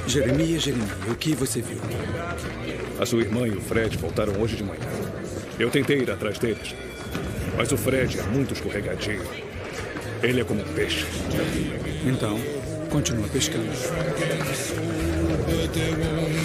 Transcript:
Jeremias, o que você viu? A sua irmã e o Fred voltaram hoje de manhã. Eu tentei ir atrás deles, mas o Fred é muito escorregadio. Ele é como um peixe. Então, continua pescando.